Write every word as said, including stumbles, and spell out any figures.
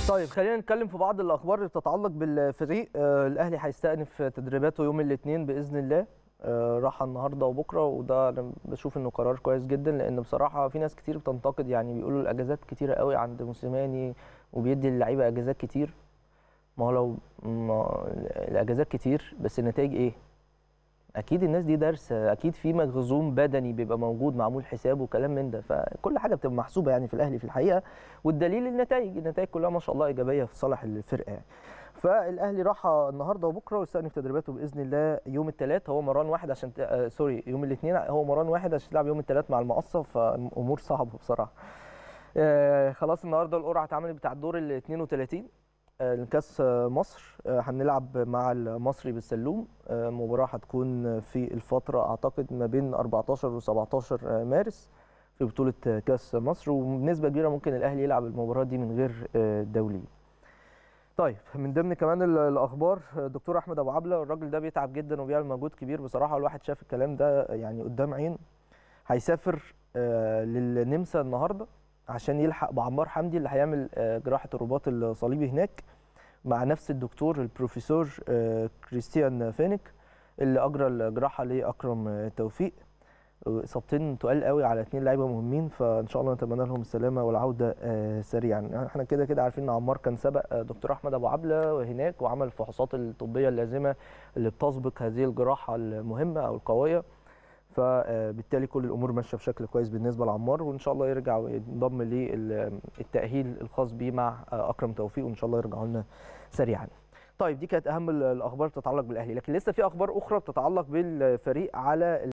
طيب خلينا نتكلم في بعض الاخبار اللي بتتعلق بالفريق. آه، الاهلي هيستأنف تدريباته يوم الاثنين باذن الله. آه، راحه النهارده وبكره، وده انا بشوف انه قرار كويس جدا، لان بصراحه في ناس كتير بتنتقد، يعني بيقولوا الاجازات كتيره قوي عند موسيماني وبيدي اللعيبه اجازات كتير. ما هو لو ما الاجازات كتير بس النتائج ايه؟ اكيد الناس دي دارسه، اكيد في مخزون بدني بيبقى موجود معمول حسابه وكلام من ده، فكل حاجه بتبقى محسوبه يعني في الاهلي في الحقيقه. والدليل النتائج، النتائج كلها ما شاء الله ايجابيه في صالح الفرقه يعني. فالاهلي راح النهارده وبكره ويستأنف تدريباته باذن الله يوم الثلاث. هو مران واحد عشان ت... آه سوري يوم الاثنين هو مران واحد عشان تلعب يوم الثلاث مع المقصه، فالامور صعبه بصراحه. آه خلاص النهارده القرعه اتعملت بتاع الدور ال اثنين وثلاثين الكاس مصر. هنلعب مع المصري بالسلوم. مباراة هتكون في الفترة أعتقد ما بين أربعتاشر و سبعتاشر مارس في بطولة كاس مصر، وبنسبة كبيرة ممكن الأهلي يلعب المباراة دي من غير دولي. طيب من ضمن كمان الأخبار الدكتور أحمد أبو عبلة، الراجل ده بيتعب جدا وبيعمل مجهود كبير بصراحة، الواحد شاف الكلام ده يعني قدام عين. هيسافر للنمسا النهارده عشان يلحق بعمار حمدي اللي هيعمل جراحة الرباط الصليبي هناك، مع نفس الدكتور البروفيسور كريستيان فينيك اللي اجرى الجراحه لاكرم توفيق. اصابتين تقال قوي على اثنين لعيبه مهمين، فان شاء الله نتمنى لهم السلامه والعوده سريعا. احنا كده كده عارفين ان عمار كان سبق دكتور احمد ابو عبله هناك وعمل الفحوصات الطبيه اللازمه اللي بتسبق هذه الجراحه المهمه او القويه، فبالتالي كل الامور ماشيه بشكل كويس بالنسبه لعمار، وان شاء الله يرجع وينضم للتاهيل الخاص بيه مع اكرم توفيق، وان شاء الله يرجعوا لنا سريعا. طيب دي كانت اهم الاخبار تتعلق بالاهلي، لكن لسه في اخبار اخرى بتتعلق بالفريق على